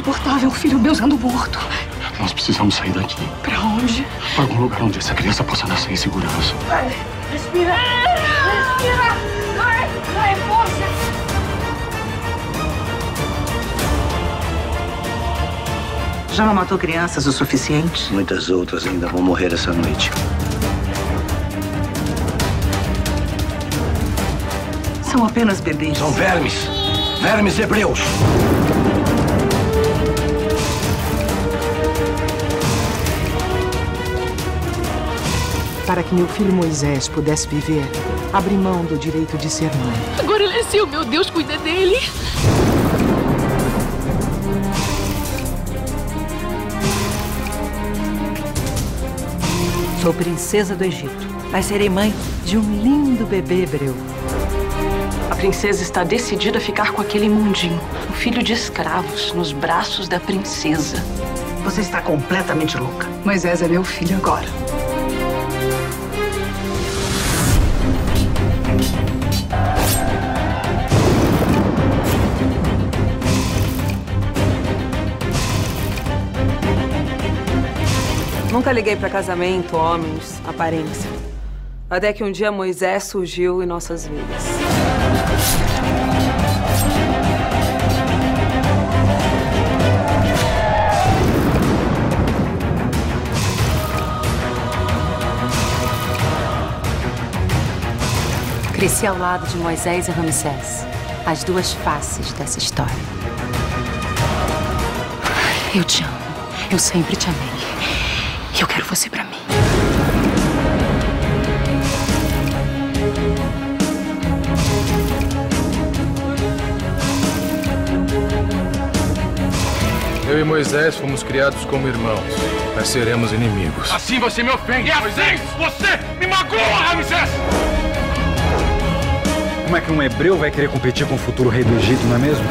insuportável, o filho meu sendo morto. Nós precisamos sair daqui. Pra onde? Pra algum lugar onde essa criança possa nascer em segurança. Vai, respira! Respira! Vai, força! Já não matou crianças o suficiente? Muitas outras ainda vão morrer essa noite. São apenas bebês. São vermes. Vermes hebreus. Para que meu filho Moisés pudesse viver, abri mão do direito de ser mãe. Agora ele é seu, meu Deus, cuida dele. Sou princesa do Egito, mas serei mãe de um lindo bebê hebreu. A princesa está decidida a ficar com aquele imundinho, um filho de escravos, nos braços da princesa. Você está completamente louca. Moisés é meu filho agora. Nunca liguei para casamento, homens, aparência. Até que um dia Moisés surgiu em nossas vidas. Cresci ao lado de Moisés e Ramsés, as duas faces dessa história. Eu te amo, eu sempre te amei. E eu quero você pra mim. Eu e Moisés fomos criados como irmãos, mas seremos inimigos. Assim você me ofende, Moisés! Você me magoa, Ramsés! Como é que um hebreu vai querer competir com o futuro rei do Egito, não é mesmo?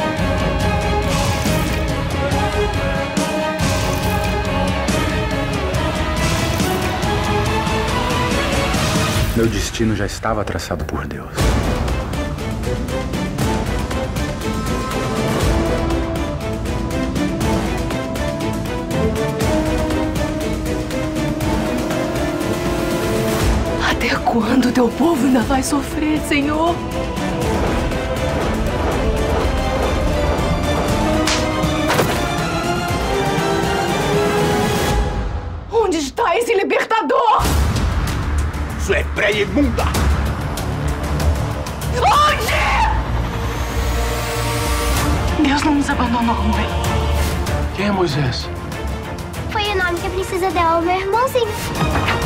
Meu destino já estava traçado por Deus. Até quando teu povo ainda vai sofrer, Senhor? Onde está esse libertador? Sua hebreia imunda! Onde? Deus não nos abandonou, mãe. Quem é Moisés? Foi o nome que a princesa deu ao meu irmãozinho.